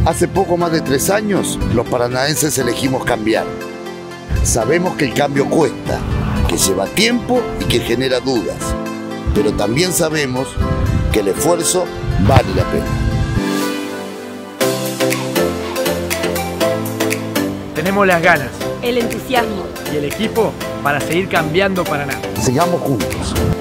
Hace poco más de 3 años, los paranaenses elegimos cambiar. Sabemos que el cambio cuesta, que lleva tiempo y que genera dudas. Pero también sabemos que el esfuerzo vale la pena. Tenemos las ganas, el entusiasmo y el equipo para seguir cambiando Paraná. Sigamos juntos.